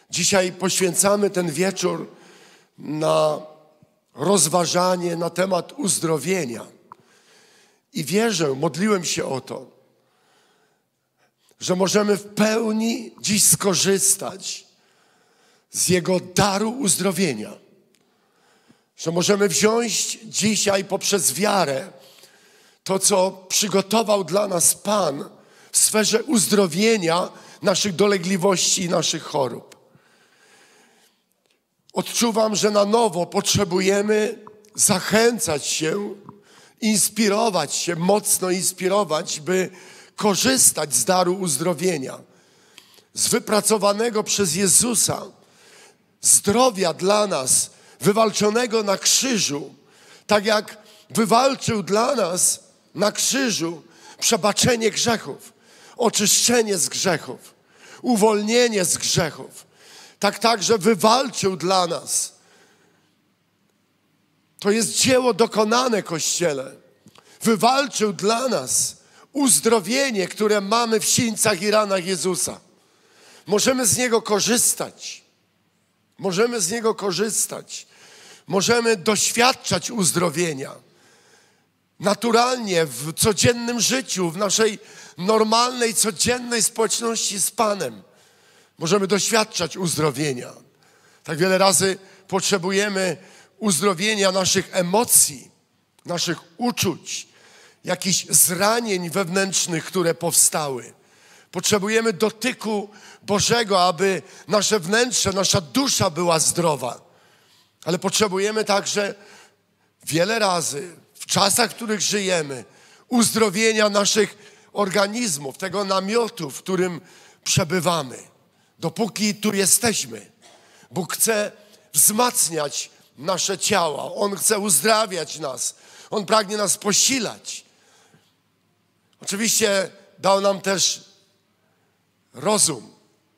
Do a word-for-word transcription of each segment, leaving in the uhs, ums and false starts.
Dzisiaj poświęcamy ten wieczór na rozważanie na temat uzdrowienia. I wierzę, modliłem się o to, że możemy w pełni dziś skorzystać z Jego daru uzdrowienia. Że możemy wziąć dzisiaj poprzez wiarę to, co przygotował dla nas Pan w sferze uzdrowienia naszych dolegliwości i naszych chorób. Odczuwam, że na nowo potrzebujemy zachęcać się, inspirować się, mocno inspirować, by korzystać z daru uzdrowienia, z wypracowanego przez Jezusa zdrowia dla nas, wywalczonego na krzyżu, tak jak wywalczył dla nas na krzyżu przebaczenie grzechów, oczyszczenie z grzechów, uwolnienie z grzechów. Tak także wywalczył dla nas. To jest dzieło dokonane, Kościele. Wywalczył dla nas uzdrowienie, które mamy w sińcach i ranach Jezusa. Możemy z Niego korzystać. Możemy z Niego korzystać. Możemy doświadczać uzdrowienia. Naturalnie, w codziennym życiu, w naszej normalnej, codziennej społeczności z Panem. Możemy doświadczać uzdrowienia. Tak wiele razy potrzebujemy uzdrowienia naszych emocji, naszych uczuć, jakichś zranień wewnętrznych, które powstały. Potrzebujemy dotyku Bożego, aby nasze wnętrze, nasza dusza była zdrowa. Ale potrzebujemy także wiele razy, w czasach, w których żyjemy, uzdrowienia naszych organizmów, tego namiotu, w którym przebywamy. Dopóki tu jesteśmy, Bóg chce wzmacniać nasze ciała. On chce uzdrawiać nas. On pragnie nas posilać. Oczywiście dał nam też rozum.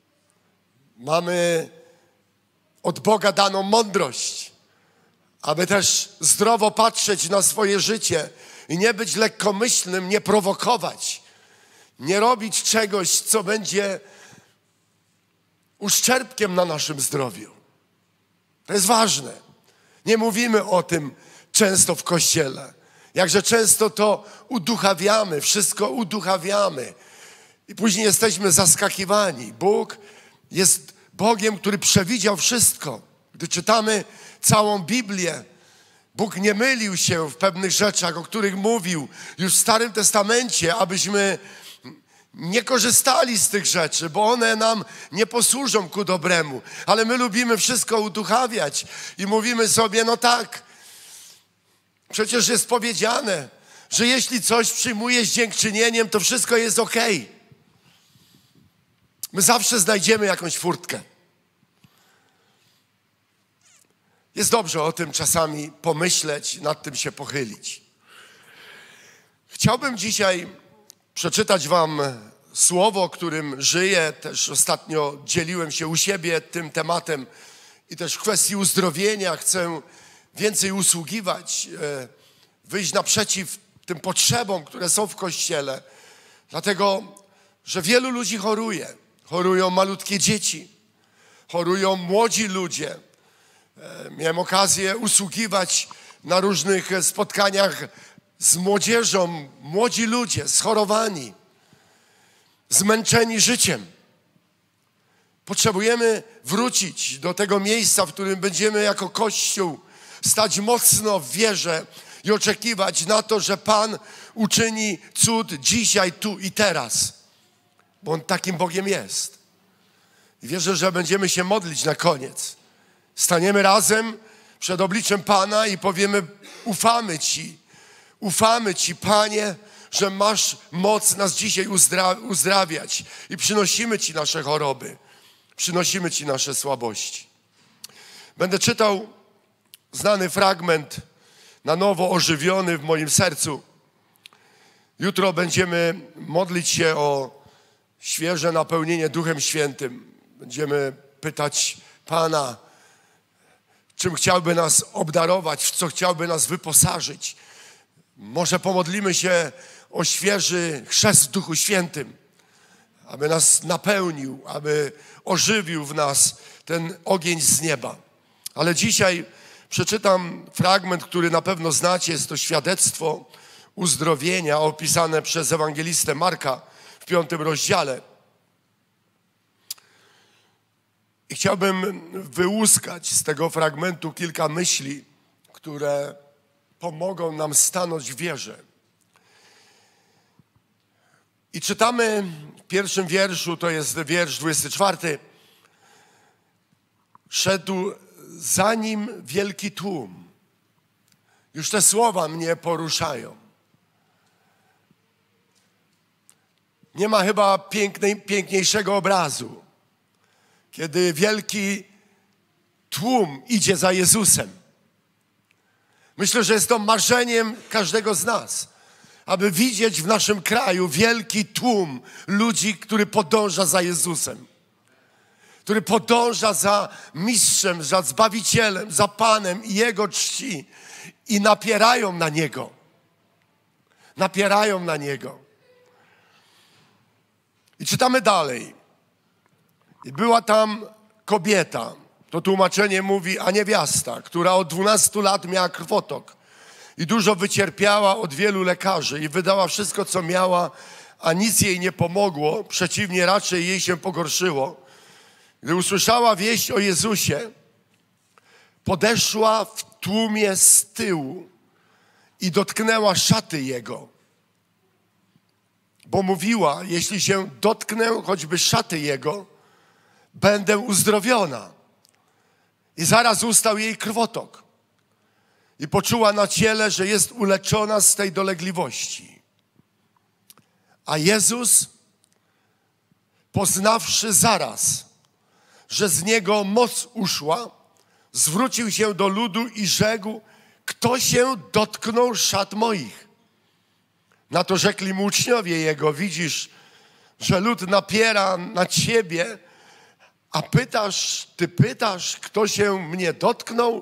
Mamy od Boga daną mądrość, aby też zdrowo patrzeć na swoje życie i nie być lekkomyślnym, nie prowokować, nie robić czegoś, co będzie uszczerbkiem na naszym zdrowiu. To jest ważne. Nie mówimy o tym często w Kościele. Jakże często to uduchawiamy, wszystko uduchawiamy. I później jesteśmy zaskakiwani. Bóg jest Bogiem, który przewidział wszystko. Gdy czytamy całą Biblię, Bóg nie mylił się w pewnych rzeczach, o których mówił już w Starym Testamencie, abyśmy nie korzystali z tych rzeczy, bo one nam nie posłużą ku dobremu. Ale my lubimy wszystko uduchawiać i mówimy sobie, no tak, przecież jest powiedziane, że jeśli coś przyjmuje z dziękczynieniem, to wszystko jest okej. My zawsze znajdziemy jakąś furtkę. Jest dobrze o tym czasami pomyśleć, nad tym się pochylić. Chciałbym dzisiaj przeczytać wam słowo, którym żyję. Też ostatnio dzieliłem się u siebie tym tematem i też w kwestii uzdrowienia chcę więcej usługiwać, wyjść naprzeciw tym potrzebom, które są w Kościele. Dlatego, że wielu ludzi choruje. Chorują malutkie dzieci, chorują młodzi ludzie. Miałem okazję usługiwać na różnych spotkaniach z młodzieżą, młodzi ludzie schorowani, zmęczeni życiem. Potrzebujemy wrócić do tego miejsca, w którym będziemy jako Kościół stać mocno w wierze i oczekiwać na to, że Pan uczyni cud dzisiaj, tu i teraz. Bo On takim Bogiem jest. I wierzę, że będziemy się modlić na koniec. Staniemy razem przed obliczem Pana i powiemy, ufamy Ci. Ufamy Ci, Panie, że masz moc nas dzisiaj uzdra- uzdrawiać. I przynosimy Ci nasze choroby. Przynosimy Ci nasze słabości. Będę czytał znany fragment, na nowo ożywiony w moim sercu. Jutro będziemy modlić się o świeże napełnienie Duchem Świętym. Będziemy pytać Pana, czym chciałby nas obdarować, w co chciałby nas wyposażyć. Może pomodlimy się o świeży chrzest w Duchu Świętym, aby nas napełnił, aby ożywił w nas ten ogień z nieba. Ale dzisiaj przeczytam fragment, który na pewno znacie. Jest to świadectwo uzdrowienia opisane przez ewangelistę Marka w piątym rozdziale. I chciałbym wyłuskać z tego fragmentu kilka myśli, które pomogą nam stanąć w wierze. I czytamy w pierwszym wierszu, to jest wiersz dwudziesty czwarty. Szedł za nim wielki tłum. Już te słowa mnie poruszają. Nie ma chyba pięknej, piękniejszego obrazu, kiedy wielki tłum idzie za Jezusem. Myślę, że jest to marzeniem każdego z nas, aby widzieć w naszym kraju wielki tłum ludzi, który podąża za Jezusem, który podąża za mistrzem, za Zbawicielem, za Panem i Jego czci i napierają na Niego. Napierają na Niego. I czytamy dalej. I była tam kobieta, to tłumaczenie mówi, a niewiasta, która od dwunastu lat miała krwotok i dużo wycierpiała od wielu lekarzy i wydała wszystko, co miała, a nic jej nie pomogło, przeciwnie, raczej jej się pogorszyło. Gdy usłyszała wieść o Jezusie, podeszła w tłumie z tyłu i dotknęła szaty Jego, bo mówiła, jeśli się dotknę choćby szaty Jego, będę uzdrowiona. I zaraz ustał jej krwotok. I poczuła na ciele, że jest uleczona z tej dolegliwości. A Jezus, poznawszy zaraz, że z Niego moc uszła, zwrócił się do ludu i rzekł, kto się dotknął szat moich? Na to rzekli mu uczniowie Jego, widzisz, że lud napiera na Ciebie, a pytasz, Ty pytasz, kto się mnie dotknął?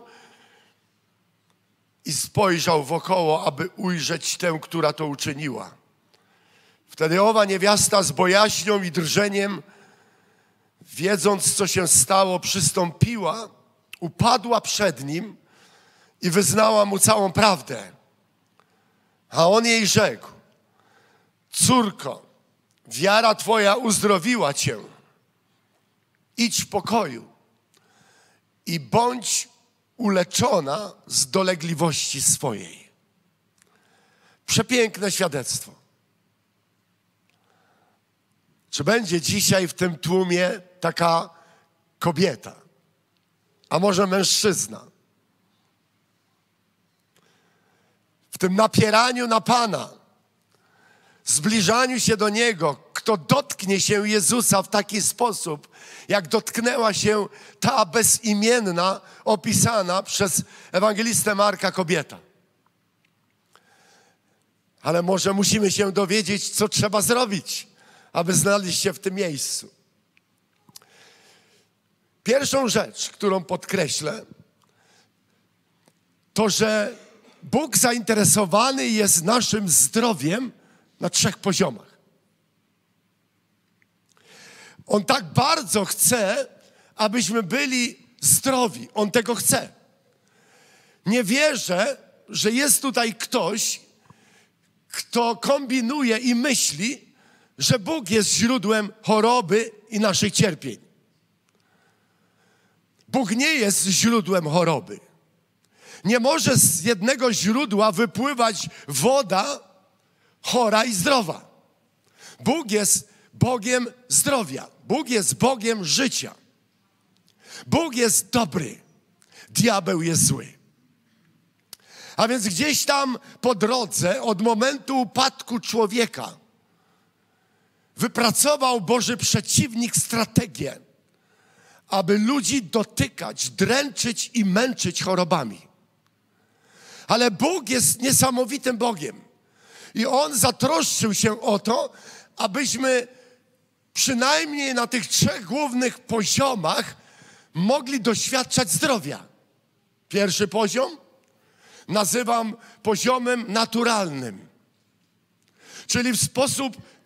I spojrzał wokoło, aby ujrzeć tę, która to uczyniła. Wtedy owa niewiasta z bojaźnią i drżeniem, wiedząc, co się stało, przystąpiła, upadła przed Nim i wyznała Mu całą prawdę. A On jej rzekł, córko, wiara Twoja uzdrowiła Cię. Idź w pokoju i bądź uleczona z dolegliwości swojej. Przepiękne świadectwo. Czy będzie dzisiaj w tym tłumie taka kobieta, a może mężczyzna? W tym napieraniu na Pana, zbliżaniu się do Niego, kto dotknie się Jezusa w taki sposób, jak dotknęła się ta bezimienna, opisana przez ewangelistę Marka kobieta. Ale może musimy się dowiedzieć, co trzeba zrobić, aby znaleźć się w tym miejscu. Pierwszą rzecz, którą podkreślę, to, że Bóg zainteresowany jest naszym zdrowiem na trzech poziomach. On tak bardzo chce, abyśmy byli zdrowi. On tego chce. Nie wierzę, że jest tutaj ktoś, kto kombinuje i myśli, że Bóg jest źródłem choroby i naszych cierpień. Bóg nie jest źródłem choroby. Nie może z jednego źródła wypływać woda chora i zdrowa. Bóg jest Bogiem zdrowia. Bóg jest Bogiem życia. Bóg jest dobry. Diabeł jest zły. A więc gdzieś tam po drodze, od momentu upadku człowieka, wypracował Boży przeciwnik strategię, aby ludzi dotykać, dręczyć i męczyć chorobami. Ale Bóg jest niesamowitym Bogiem. I On zatroszczył się o to, abyśmy przynajmniej na tych trzech głównych poziomach mogli doświadczać zdrowia. Pierwszy poziom nazywam poziomem naturalnym. Czyli w sposób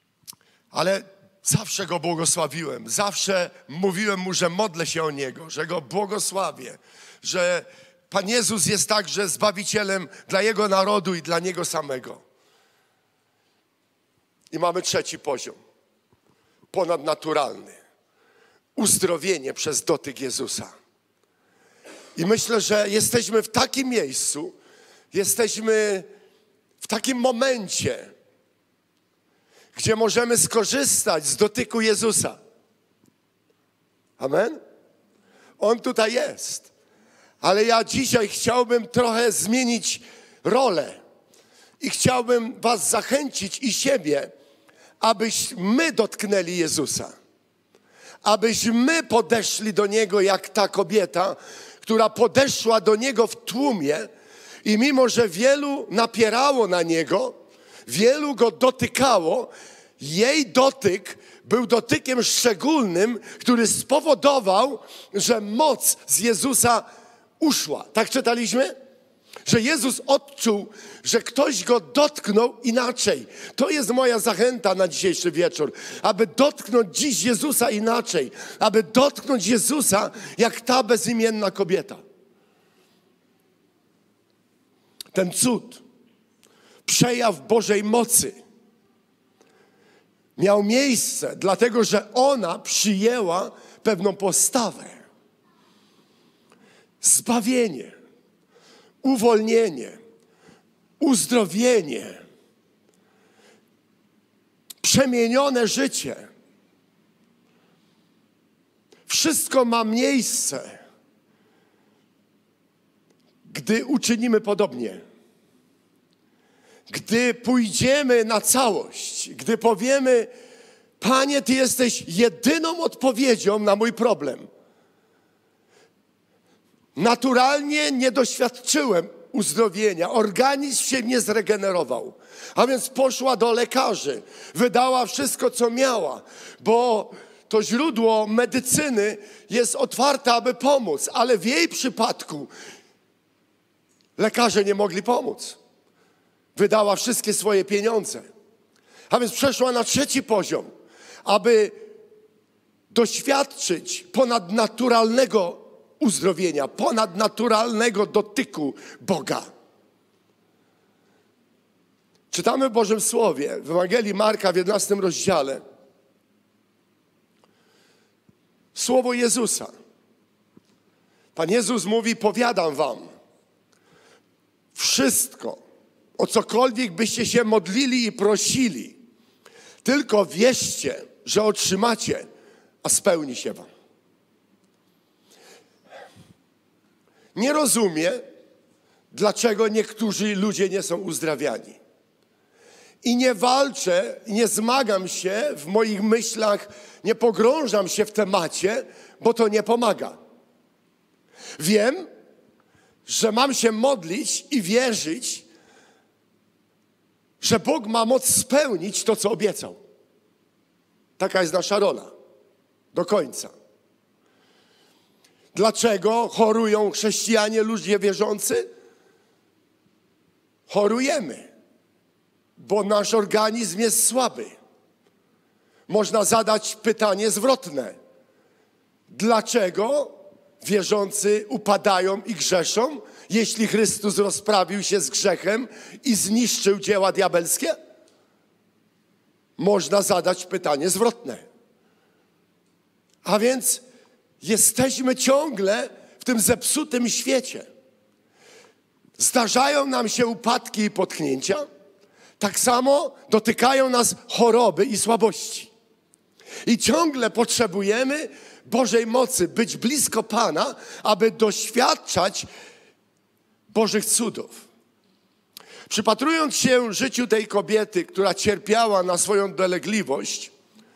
Ale zawsze Go błogosławiłem. Zawsze mówiłem Mu, że modlę się o Niego, że Go błogosławię, że Pan Jezus jest także Zbawicielem dla Jego narodu i dla Niego samego. I mamy trzeci poziom. Ponadnaturalny. Uzdrowienie przez dotyk Jezusa. I myślę, że jesteśmy w takim miejscu, jesteśmy w takim momencie, gdzie możemy skorzystać z dotyku Jezusa. Amen? On tutaj jest. Ale ja dzisiaj chciałbym trochę zmienić rolę i chciałbym was zachęcić i siebie, abyśmy dotknęli Jezusa. Abyśmy podeszli do Niego jak ta kobieta, która podeszła do Niego w tłumie i mimo, że wielu napierało na Niego, wielu Go dotykało, jej dotyk był dotykiem szczególnym, który spowodował, że moc z Jezusa uszła. Tak czytaliśmy? Że Jezus odczuł, że ktoś Go dotknął inaczej. To jest moja zachęta na dzisiejszy wieczór. Aby dotknąć dziś Jezusa inaczej. Aby dotknąć Jezusa jak ta bezimienna kobieta. Ten cud, przejaw Bożej mocy miał miejsce, dlatego że ona przyjęła pewną postawę. Zbawienie, uwolnienie, uzdrowienie, przemienione życie. Wszystko ma miejsce, gdy uczynimy podobnie. Gdy pójdziemy na całość, gdy powiemy: Panie, Ty jesteś jedyną odpowiedzią na mój problem. Naturalnie nie doświadczyłem uzdrowienia, organizm się nie zregenerował. A więc poszła do lekarzy, wydała wszystko, co miała, bo to źródło medycyny jest otwarte, aby pomóc, ale w jej przypadku lekarze nie mogli pomóc. Wydała wszystkie swoje pieniądze. A więc przeszła na trzeci poziom, aby doświadczyć ponadnaturalnego uzdrowienia, ponadnaturalnego dotyku Boga. Czytamy w Bożym Słowie, w Ewangelii Marka w jedenastym rozdziale, słowo Jezusa. Pan Jezus mówi: powiadam wam, wszystko, o cokolwiek byście się modlili i prosili, tylko wierzcie, że otrzymacie, a spełni się wam. Nie rozumiem, dlaczego niektórzy ludzie nie są uzdrawiani. I nie walczę, nie zmagam się w moich myślach, nie pogrążam się w temacie, bo to nie pomaga. Wiem, że mam się modlić i wierzyć, że Bóg ma moc spełnić to, co obiecał. Taka jest nasza rola. Do końca. Dlaczego chorują chrześcijanie, ludzie wierzący? Chorujemy, bo nasz organizm jest słaby. Można zadać pytanie zwrotne. Dlaczego wierzący upadają i grzeszą, jeśli Chrystus rozprawił się z grzechem i zniszczył dzieła diabelskie? Można zadać pytanie zwrotne. A więc jesteśmy ciągle w tym zepsutym świecie. Zdarzają nam się upadki i potknięcia. Tak samo dotykają nas choroby i słabości. I ciągle potrzebujemy Bożej mocy, być blisko Pana, aby doświadczać Bożych cudów. Przypatrując się życiu tej kobiety, która cierpiała na swoją dolegliwość,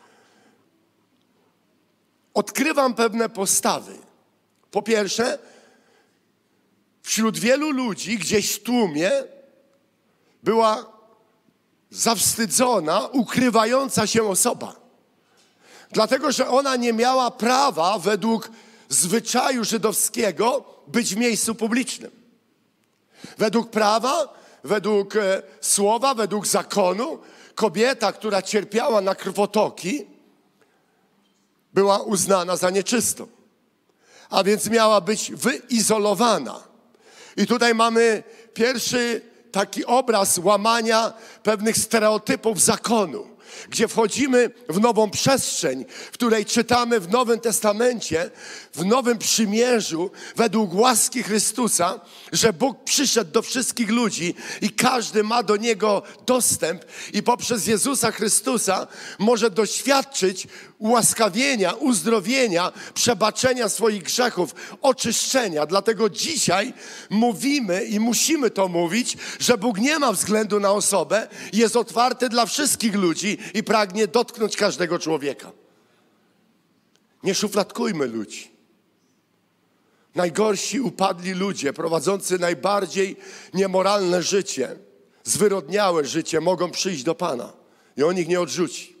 odkrywam pewne postawy. Po pierwsze, wśród wielu ludzi gdzieś w tłumie była zawstydzona, ukrywająca się osoba. Dlatego, że ona nie miała prawa według zwyczaju żydowskiego być w miejscu publicznym. Według prawa według e, słowa, według zakonu, kobieta, która cierpiała na krwotoki, była uznana za nieczystą. A więc miała być wyizolowana. I tutaj mamy pierwszy taki obraz łamania pewnych stereotypów zakonu, gdzie wchodzimy w nową przestrzeń, w której czytamy w Nowym Testamencie, w Nowym Przymierzu, według łaski Chrystusa, że Bóg przyszedł do wszystkich ludzi i każdy ma do Niego dostęp i poprzez Jezusa Chrystusa może doświadczyć ułaskawienia, uzdrowienia, przebaczenia swoich grzechów, oczyszczenia. Dlatego dzisiaj mówimy i musimy to mówić, że Bóg nie ma względu na osobę, jest otwarty dla wszystkich ludzi i pragnie dotknąć każdego człowieka. Nie szufladkujmy ludzi. Najgorsi upadli ludzie, prowadzący najbardziej niemoralne życie, zwyrodniałe życie, mogą przyjść do Pana i On ich nie odrzuci.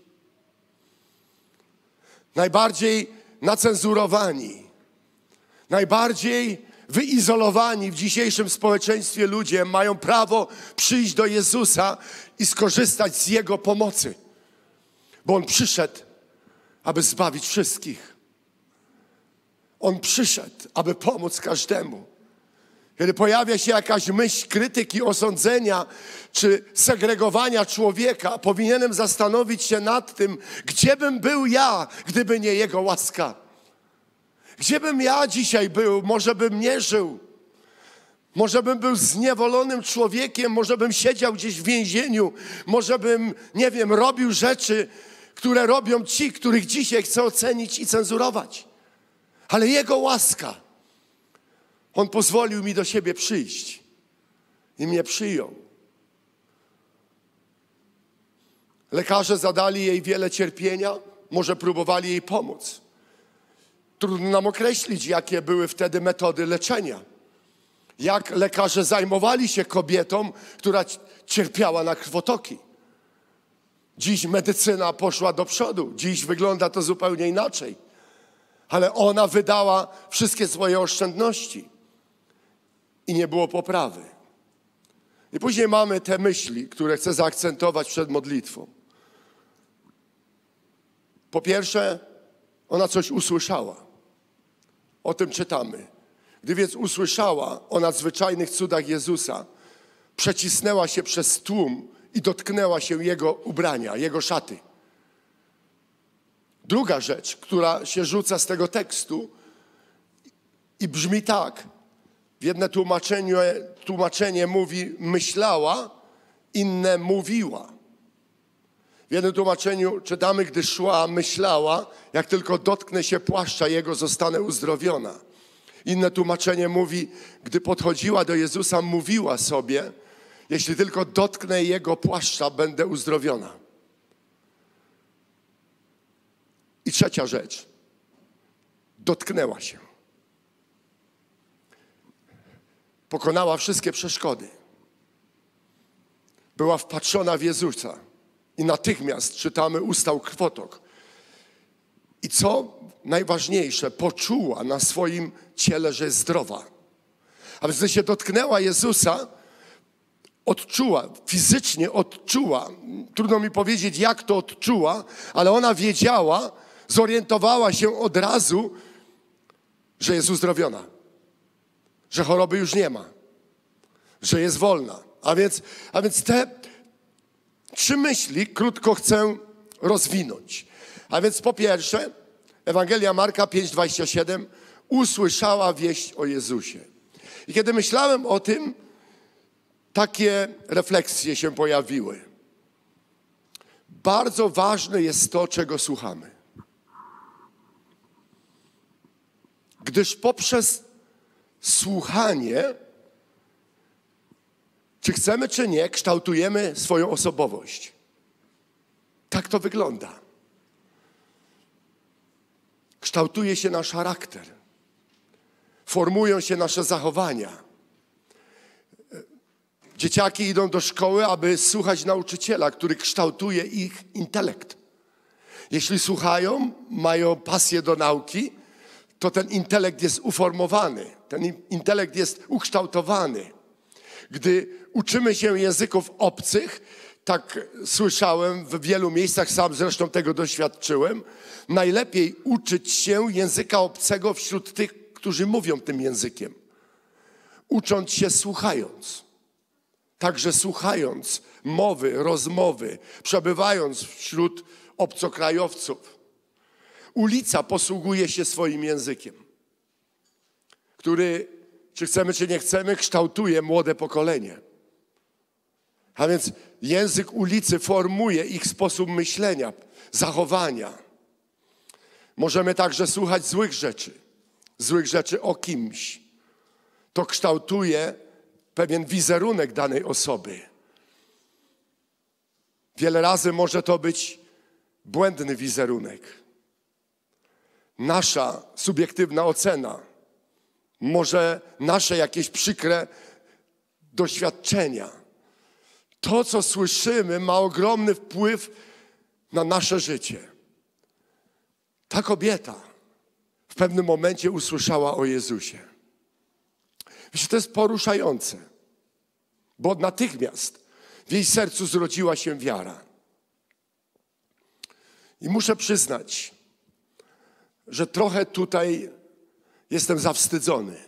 Najbardziej nacenzurowani, najbardziej wyizolowani w dzisiejszym społeczeństwie ludzie mają prawo przyjść do Jezusa i skorzystać z Jego pomocy. Bo On przyszedł, aby zbawić wszystkich. On przyszedł, aby pomóc każdemu. Kiedy pojawia się jakaś myśl krytyki, osądzenia czy segregowania człowieka, powinienem zastanowić się nad tym, gdzie bym był ja, gdyby nie Jego łaska. Gdzie bym ja dzisiaj był? Może bym nie żył. Może bym był zniewolonym człowiekiem, może bym siedział gdzieś w więzieniu, może bym, nie wiem, robił rzeczy, które robią ci, których dzisiaj chcę ocenić i cenzurować. Ale Jego łaska. On pozwolił mi do siebie przyjść i mnie przyjął. Lekarze zadali jej wiele cierpienia, może próbowali jej pomóc. Trudno nam określić, jakie były wtedy metody leczenia. Jak lekarze zajmowali się kobietą, która cierpiała na krwotoki. Dziś medycyna poszła do przodu. Dziś wygląda to zupełnie inaczej. Ale ona wydała wszystkie swoje oszczędności i nie było poprawy. I później mamy te myśli, które chcę zaakcentować przed modlitwą. Po pierwsze, ona coś usłyszała. O tym czytamy. Gdy więc usłyszała o nadzwyczajnych cudach Jezusa, przecisnęła się przez tłum i dotknęła się Jego ubrania, Jego szaty. Druga rzecz, która się rzuca z tego tekstu i brzmi tak. W jednym tłumaczeniu, tłumaczenie mówi myślała, inne mówiła. W jednym tłumaczeniu czytamy, gdy szła, myślała, jak tylko dotknę się płaszcza Jego, zostanę uzdrowiona. Inne tłumaczenie mówi, gdy podchodziła do Jezusa, mówiła sobie, jeśli tylko dotknę Jego płaszcza, będę uzdrowiona. I trzecia rzecz. Dotknęła się. Pokonała wszystkie przeszkody. Była wpatrzona w Jezusa. I natychmiast, czytamy, ustał krwotok. I co najważniejsze, poczuła na swoim ciele, że jest zdrowa. A więc gdy się dotknęła Jezusa, odczuła, fizycznie odczuła, trudno mi powiedzieć, jak to odczuła, ale ona wiedziała, zorientowała się od razu, że jest uzdrowiona. Że choroby już nie ma. Że jest wolna. A więc, a więc te trzy myśli krótko chcę rozwinąć. A więc po pierwsze, Ewangelia Marka pięć dwadzieścia siedem, usłyszała wieść o Jezusie. I kiedy myślałem o tym, takie refleksje się pojawiły. Bardzo ważne jest to, czego słuchamy. Gdyż poprzez słuchanie, czy chcemy, czy nie, kształtujemy swoją osobowość. Tak to wygląda. Kształtuje się nasz charakter. Formują się nasze zachowania. Dzieciaki idą do szkoły, aby słuchać nauczyciela, który kształtuje ich intelekt. Jeśli słuchają, mają pasję do nauki, to ten intelekt jest uformowany. Ten intelekt jest ukształtowany. Gdy uczymy się języków obcych, tak słyszałem w wielu miejscach, sam zresztą tego doświadczyłem, najlepiej uczyć się języka obcego wśród tych, którzy mówią tym językiem. Ucząc się słuchając. Także słuchając mowy, rozmowy, przebywając wśród obcokrajowców. Ulica posługuje się swoim językiem, który, czy chcemy, czy nie chcemy, kształtuje młode pokolenie. A więc język ulicy formuje ich sposób myślenia, zachowania. Możemy także słuchać złych rzeczy, złych rzeczy o kimś. To kształtuje pewien wizerunek danej osoby. Wiele razy może to być błędny wizerunek. Nasza subiektywna ocena, może nasze jakieś przykre doświadczenia. To, co słyszymy, ma ogromny wpływ na nasze życie. Ta kobieta w pewnym momencie usłyszała o Jezusie. Wiecie, to jest poruszające, bo natychmiast w jej sercu zrodziła się wiara. I muszę przyznać, że trochę tutaj jestem zawstydzony.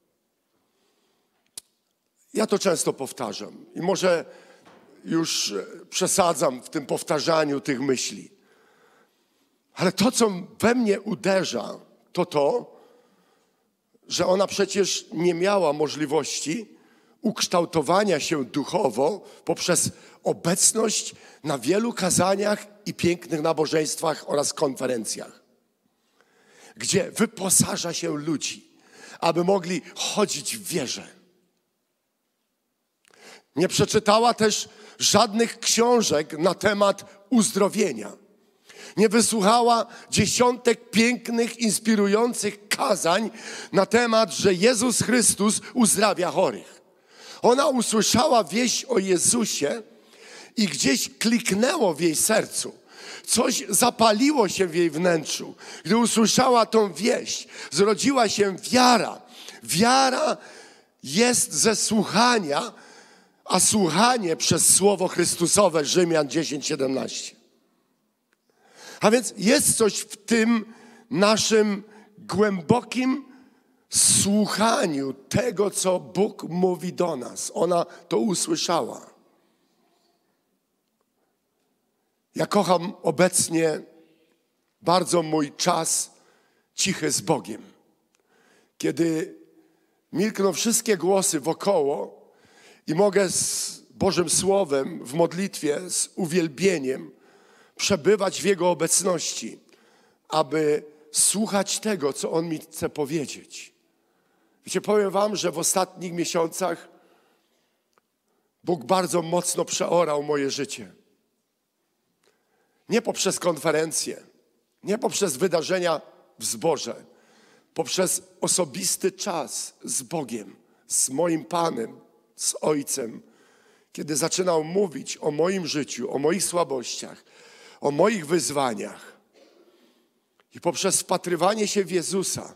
Ja to często powtarzam i może już przesadzam w tym powtarzaniu tych myśli. Ale to, co we mnie uderza, to to, że ona przecież nie miała możliwości ukształtowania się duchowo poprzez obecność na wielu kazaniach i pięknych nabożeństwach oraz konferencjach, gdzie wyposaża się ludzi, aby mogli chodzić w wierze. Nie przeczytała też żadnych książek na temat uzdrowienia. Nie wysłuchała dziesiątek pięknych, inspirujących kazań na temat, że Jezus Chrystus uzdrawia chorych. Ona usłyszała wieść o Jezusie i gdzieś kliknęło w jej sercu. Coś zapaliło się w jej wnętrzu. Gdy usłyszała tą wieść, zrodziła się wiara. Wiara jest ze słuchania, a słuchanie przez Słowo Chrystusowe, Rzymian dziesięć siedemnaście. A więc jest coś w tym naszym głębokim słuchaniu tego, co Bóg mówi do nas. Ona to usłyszała. Ja kocham obecnie bardzo mój czas cichy z Bogiem. Kiedy milkną wszystkie głosy wokoło i mogę z Bożym Słowem w modlitwie, z uwielbieniem przebywać w Jego obecności, aby słuchać tego, co On mi chce powiedzieć. Wiecie, powiem wam, że w ostatnich miesiącach Bóg bardzo mocno przeorał moje życie. Nie poprzez konferencje, nie poprzez wydarzenia w zborze, poprzez osobisty czas z Bogiem, z moim Panem, z Ojcem, kiedy zaczynał mówić o moim życiu, o moich słabościach, o moich wyzwaniach. I poprzez wpatrywanie się w Jezusa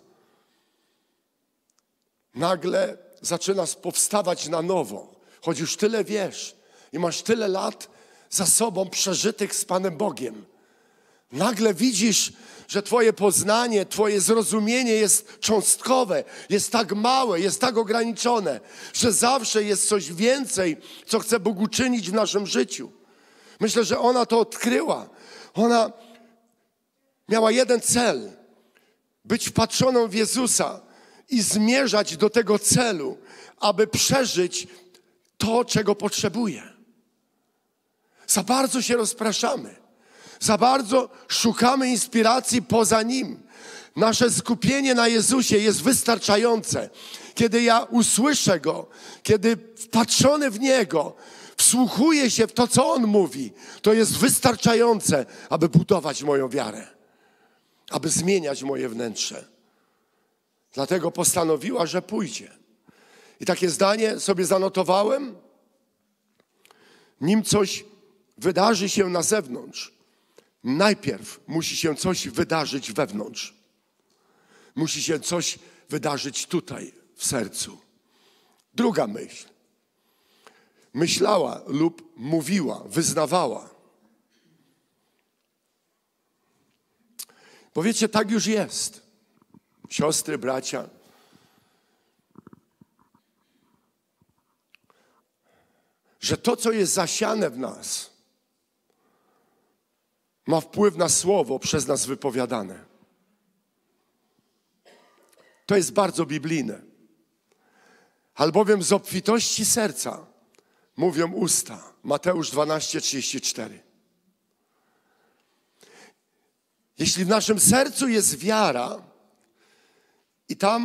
nagle zaczyna powstawać na nowo. Choć już tyle wiesz i masz tyle lat za sobą przeżytych z Panem Bogiem. Nagle widzisz, że twoje poznanie, twoje zrozumienie jest cząstkowe, jest tak małe, jest tak ograniczone, że zawsze jest coś więcej, co chce Bóg uczynić w naszym życiu. Myślę, że ona to odkryła. Ona miała jeden cel. Być wpatrzoną w Jezusa i zmierzać do tego celu, aby przeżyć to, czego potrzebuje. Za bardzo się rozpraszamy. Za bardzo szukamy inspiracji poza Nim. Nasze skupienie na Jezusie jest wystarczające. Kiedy ja usłyszę Go, kiedy wpatrzony w Niego, wsłuchuję się w to, co On mówi, to jest wystarczające, aby budować moją wiarę, aby zmieniać moje wnętrze. Dlatego postanowiła, że pójdzie. I takie zdanie sobie zanotowałem. Nim coś wydarzy się na zewnątrz, najpierw musi się coś wydarzyć wewnątrz. Musi się coś wydarzyć tutaj, w sercu. Druga myśl. myślała lub mówiła, wyznawała. Bo wiecie, tak już jest. Siostry, bracia. Że to, co jest zasiane w nas, ma wpływ na słowo przez nas wypowiadane. To jest bardzo biblijne. Albowiem z obfitości serca mówią usta. Mateusz dwanaście, trzydzieści cztery. Jeśli w naszym sercu jest wiara i tam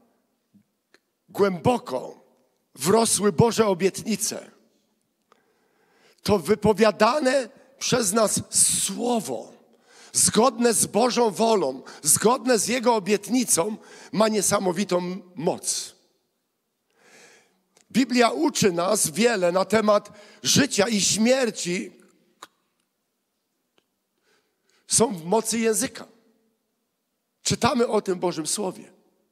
głęboko wrosły Boże obietnice, to wypowiadane przez nas słowo, zgodne z Bożą wolą, zgodne z Jego obietnicą, ma niesamowitą moc. Biblia uczy nas wiele na temat życia i śmierci. Są w mocy języka. Czytamy o tym w Bożym Słowie.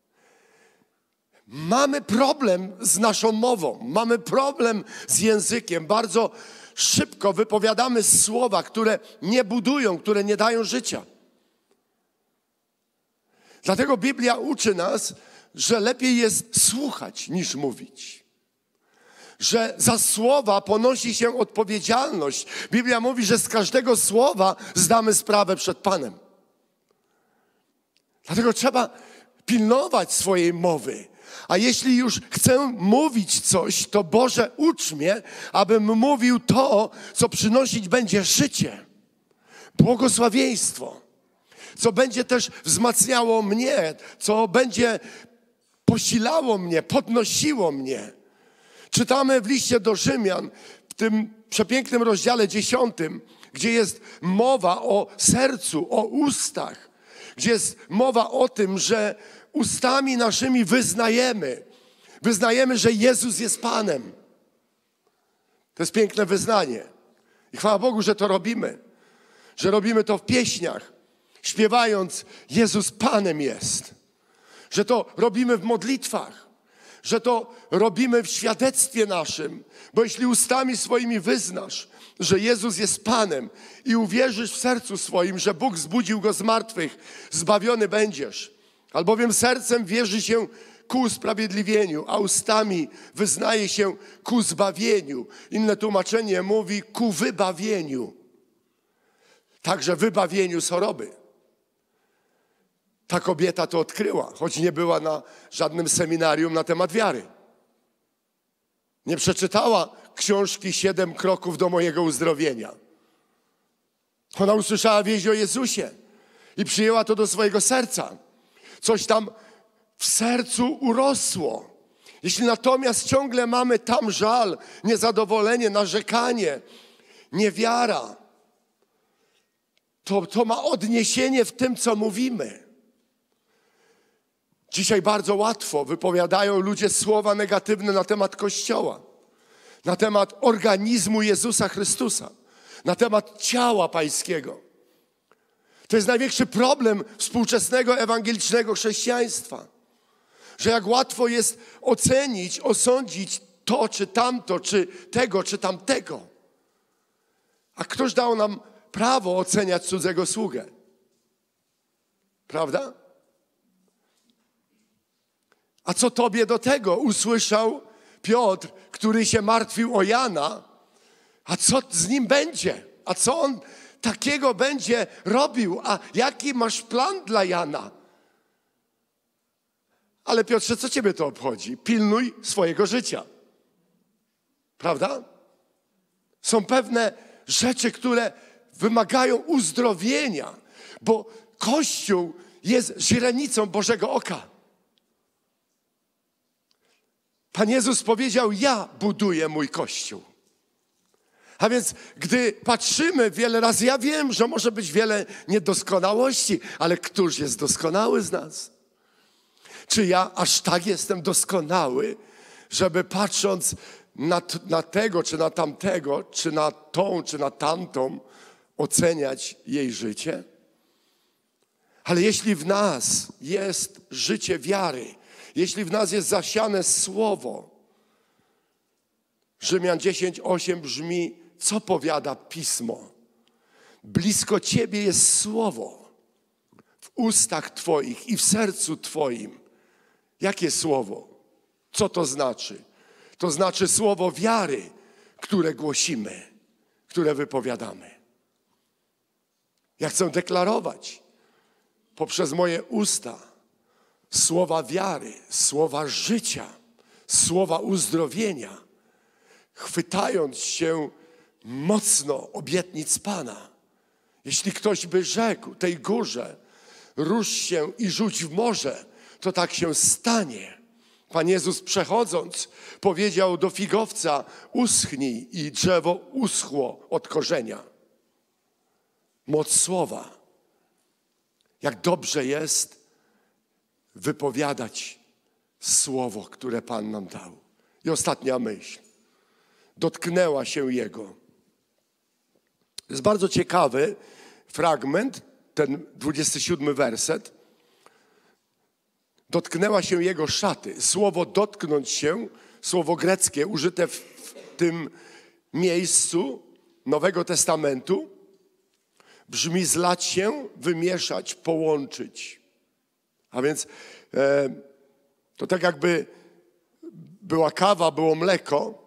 Mamy problem z naszą mową, mamy problem z językiem. Bardzo szybko wypowiadamy słowa, które nie budują, które nie dają życia. Dlatego Biblia uczy nas, że lepiej jest słuchać niż mówić. Że za słowa ponosi się odpowiedzialność. Biblia mówi, że z każdego słowa zdamy sprawę przed Panem. Dlatego trzeba pilnować swojej mowy. A jeśli już chcę mówić coś, to Boże, ucz mnie, abym mówił to, co przynosić będzie życie, błogosławieństwo, co będzie też wzmacniało mnie, co będzie posilało mnie, podnosiło mnie. Czytamy w liście do Rzymian, w tym przepięknym rozdziale dziesiątym, gdzie jest mowa o sercu, o ustach, gdzie jest mowa o tym, że ustami naszymi wyznajemy, wyznajemy, że Jezus jest Panem. To jest piękne wyznanie. I chwała Bogu, że to robimy. Że robimy to w pieśniach, śpiewając Jezus Panem jest. Że to robimy w modlitwach. Że to robimy w świadectwie naszym. Bo jeśli ustami swoimi wyznasz, że Jezus jest Panem i uwierzysz w sercu swoim, że Bóg zbudził Go z martwych, zbawiony będziesz. Albowiem sercem wierzy się ku usprawiedliwieniu, a ustami wyznaje się ku zbawieniu. Inne tłumaczenie mówi ku wybawieniu. Także wybawieniu z choroby. Ta kobieta to odkryła, choć nie była na żadnym seminarium na temat wiary. Nie przeczytała książki Siedem kroków do mojego uzdrowienia. Ona usłyszała wieść o Jezusie i przyjęła to do swojego serca. Coś tam w sercu urosło. Jeśli natomiast ciągle mamy tam żal, niezadowolenie, narzekanie, niewiara, to, to ma odniesienie w tym, co mówimy. Dzisiaj bardzo łatwo wypowiadają ludzie słowa negatywne na temat Kościoła, na temat organizmu Jezusa Chrystusa, na temat ciała Pańskiego. To jest największy problem współczesnego ewangelicznego chrześcijaństwa. Że jak łatwo jest ocenić, osądzić to czy tamto, czy tego, czy tamtego. A ktoś dał nam prawo oceniać cudzego sługę. Prawda? A co tobie do tego? Usłyszał Piotr, który się martwił o Jana. A co z nim będzie? A co on takiego będzie robił? A jaki masz plan dla Jana? Ale Piotrze, co ciebie to obchodzi? Pilnuj swojego życia. Prawda? Są pewne rzeczy, które wymagają uzdrowienia, bo Kościół jest źrenicą Bożego oka. Pan Jezus powiedział, ja buduję mój Kościół. A więc gdy patrzymy wiele razy, ja wiem, że może być wiele niedoskonałości, ale któż jest doskonały z nas? Czy ja aż tak jestem doskonały, żeby patrząc na, na tego, czy na tamtego, czy na tą, czy na tamtą, oceniać jej życie? Ale jeśli w nas jest życie wiary, jeśli w nas jest zasiane słowo, Rzymian dziesięć, osiem brzmi, co powiada Pismo? Blisko Ciebie jest Słowo, w ustach Twoich i w sercu Twoim. Jakie słowo? Co to znaczy? To znaczy słowo wiary, które głosimy, które wypowiadamy. Ja chcę deklarować poprzez moje usta słowa wiary, słowa życia, słowa uzdrowienia, chwytając się mocno obietnic Pana. Jeśli ktoś by rzekł tej górze, rusz się i rzuć w morze, to tak się stanie. Pan Jezus przechodząc powiedział do figowca, uschnij, i drzewo uschło od korzenia. Moc słowa. Jak dobrze jest wypowiadać słowo, które Pan nam dał. I ostatnia myśl. Dotknęła się Jego. To jest bardzo ciekawy fragment, ten dwudziesty siódmy werset. Dotknęła się Jego szaty. Słowo dotknąć się, słowo greckie użyte w, w tym miejscu Nowego Testamentu brzmi zlać się, wymieszać, połączyć. A więc e, to tak jakby była kawa, było mleko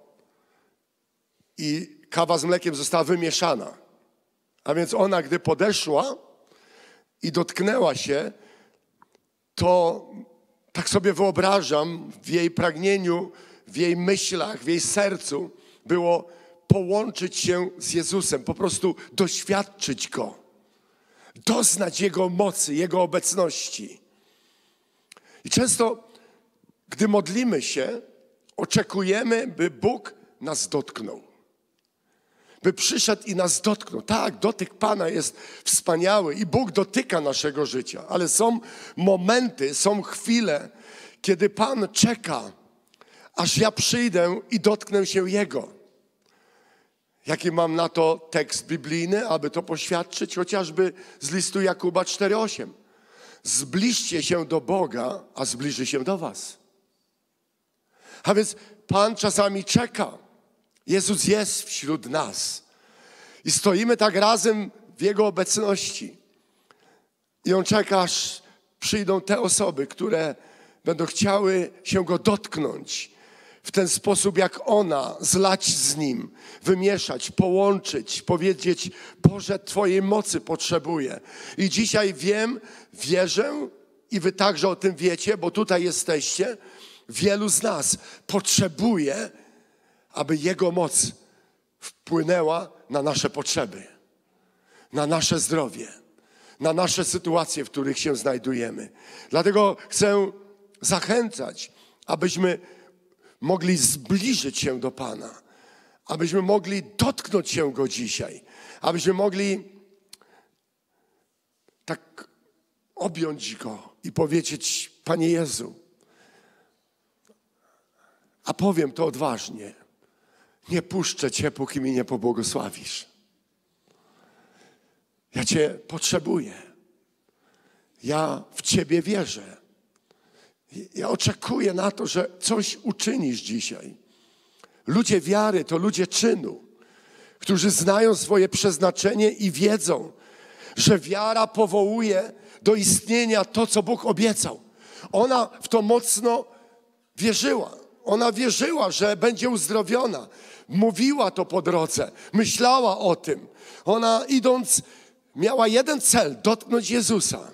i kawa z mlekiem została wymieszana. A więc ona, gdy podeszła i dotknęła się, to tak sobie wyobrażam, w jej pragnieniu, w jej myślach, w jej sercu było połączyć się z Jezusem, po prostu doświadczyć Go, doznać Jego mocy, Jego obecności. I często, gdy modlimy się, oczekujemy, by Bóg nas dotknął. By przyszedł i nas dotknął. Tak, dotyk Pana jest wspaniały i Bóg dotyka naszego życia, ale są momenty, są chwile, kiedy Pan czeka, aż ja przyjdę i dotknę się Jego. Jaki mam na to tekst biblijny, aby to poświadczyć? Chociażby z listu Jakuba cztery osiem. Zbliżcie się do Boga, a zbliży się do was. A więc Pan czasami czeka. Jezus jest wśród nas. I stoimy tak razem w Jego obecności. I On czeka, aż przyjdą te osoby, które będą chciały się Go dotknąć w ten sposób, jak ona, zlać z Nim, wymieszać, połączyć, powiedzieć, Boże, Twojej mocy potrzebuję. I dzisiaj wiem, wierzę i wy także o tym wiecie, bo tutaj jesteście, wielu z nas potrzebuje, aby Jego moc wpłynęła na nasze potrzeby, na nasze zdrowie, na nasze sytuacje, w których się znajdujemy. Dlatego chcę zachęcać, abyśmy mogli zbliżyć się do Pana, abyśmy mogli dotknąć się Go dzisiaj, abyśmy mogli tak objąć Go i powiedzieć, Panie Jezu, a powiem to odważnie, nie puszczę Cię, póki mi nie pobłogosławisz. Ja Cię potrzebuję. Ja w Ciebie wierzę. Ja oczekuję na to, że coś uczynisz dzisiaj. Ludzie wiary to ludzie czynu, którzy znają swoje przeznaczenie i wiedzą, że wiara powołuje do istnienia to, co Bóg obiecał. Ona w to mocno wierzyła. Ona wierzyła, że będzie uzdrowiona. Mówiła to po drodze. Myślała o tym. Ona idąc miała jeden cel, dotknąć Jezusa.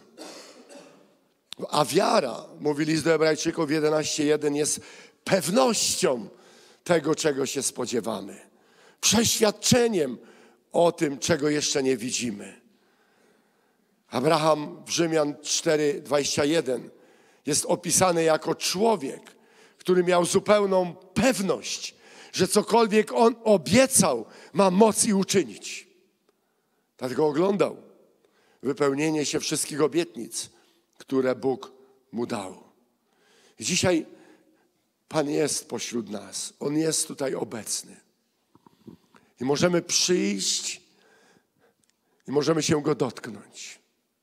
A wiara, mówi list do Hebrajczyków jedenaście jeden, jest pewnością tego, czego się spodziewamy. Przeświadczeniem o tym, czego jeszcze nie widzimy. Abraham w Rzymian cztery dwadzieścia jeden jest opisany jako człowiek, który miał zupełną pewność, że cokolwiek on obiecał, ma moc i uczynić. Dlatego oglądał wypełnienie się wszystkich obietnic, które Bóg mu dał. I dzisiaj Pan jest pośród nas. On jest tutaj obecny. I możemy przyjść i możemy się Go dotknąć.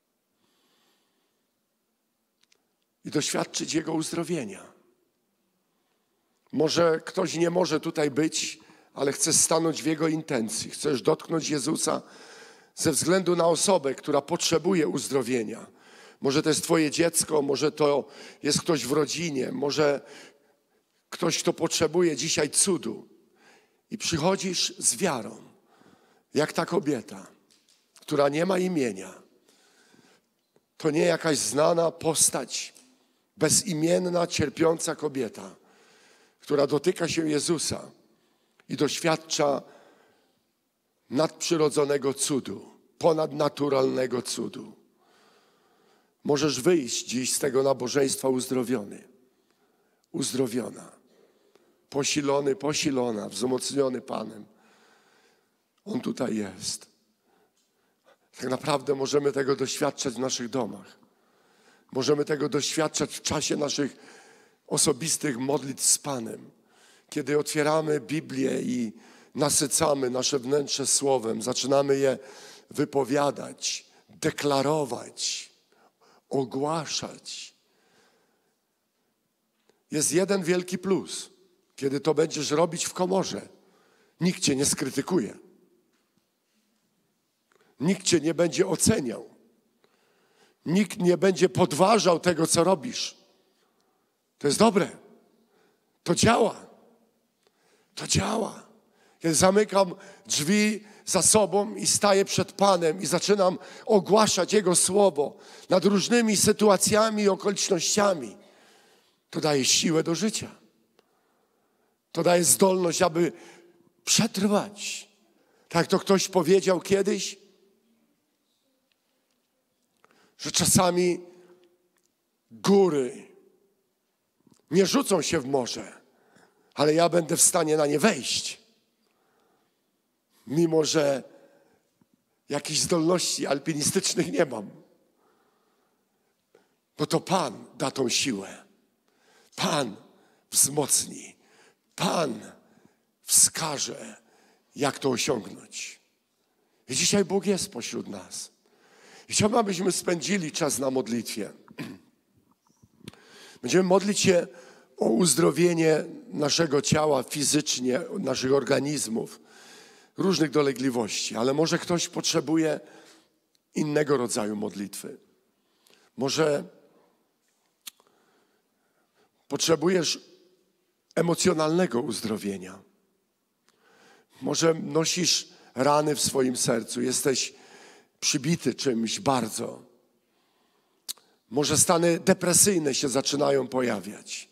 I doświadczyć Jego uzdrowienia. Może ktoś nie może tutaj być, ale chcesz stanąć w Jego intencji. Chcesz dotknąć Jezusa ze względu na osobę, która potrzebuje uzdrowienia. Może to jest twoje dziecko, może to jest ktoś w rodzinie, może ktoś, kto potrzebuje dzisiaj cudu. I przychodzisz z wiarą, jak ta kobieta, która nie ma imienia. To nie jakaś znana postać, bezimienna, cierpiąca kobieta, która dotyka się Jezusa i doświadcza nadprzyrodzonego cudu, ponadnaturalnego cudu. Możesz wyjść dziś z tego nabożeństwa uzdrowiony, uzdrowiona, posilony, posilona, wzmocniony Panem. On tutaj jest. Tak naprawdę możemy tego doświadczać w naszych domach. Możemy tego doświadczać w czasie naszych osobistych modlitw z Panem. Kiedy otwieramy Biblię i nasycamy nasze wnętrze Słowem, zaczynamy je wypowiadać, deklarować, ogłaszać. Jest jeden wielki plus. Kiedy to będziesz robić w komorze, nikt cię nie skrytykuje. Nikt cię nie będzie oceniał. Nikt nie będzie podważał tego, co robisz. To jest dobre. To działa. To działa. Kiedy zamykam drzwi za sobą i staję przed Panem i zaczynam ogłaszać Jego Słowo nad różnymi sytuacjami i okolicznościami, to daje siłę do życia. To daje zdolność, aby przetrwać. Tak jak to ktoś powiedział kiedyś, że czasami góry nie rzucą się w morze, ale ja będę w stanie na nie wejść. Mimo że jakichś zdolności alpinistycznych nie mam. Bo to Pan da tą siłę. Pan wzmocni. Pan wskaże, jak to osiągnąć. I dzisiaj Bóg jest pośród nas. I chciałbym, abyśmy spędzili czas na modlitwie. Będziemy modlić się o uzdrowienie naszego ciała fizycznie, naszych organizmów, różnych dolegliwości. Ale może ktoś potrzebuje innego rodzaju modlitwy. Może potrzebujesz emocjonalnego uzdrowienia. Może nosisz rany w swoim sercu, jesteś przybity czymś bardzo. Może stany depresyjne się zaczynają pojawiać.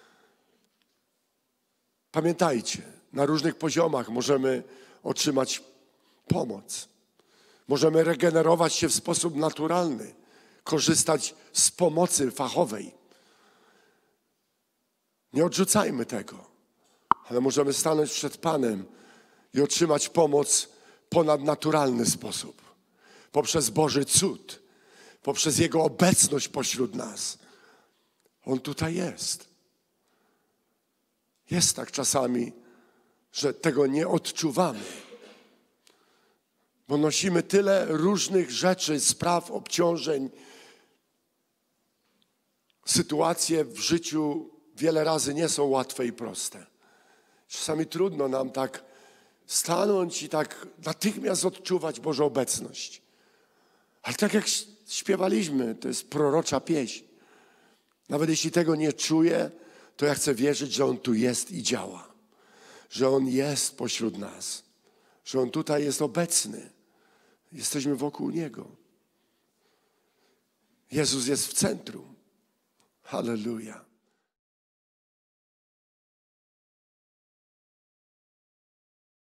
Pamiętajcie, na różnych poziomach możemy otrzymać pomoc. Możemy regenerować się w sposób naturalny, korzystać z pomocy fachowej. Nie odrzucajmy tego, ale możemy stanąć przed Panem i otrzymać pomoc w ponadnaturalny sposób. Poprzez Boży cud, poprzez Jego obecność pośród nas. On tutaj jest. Jest tak czasami, że tego nie odczuwamy. Bo nosimy tyle różnych rzeczy, spraw, obciążeń. Sytuacje w życiu wiele razy nie są łatwe i proste. Czasami trudno nam tak stanąć i tak natychmiast odczuwać Bożą obecność. Ale tak jak śpiewaliśmy, to jest prorocza pieśń. Nawet jeśli tego nie czuję, to ja chcę wierzyć, że On tu jest i działa. Że On jest pośród nas. Że On tutaj jest obecny. Jesteśmy wokół Niego. Jezus jest w centrum. Halleluja.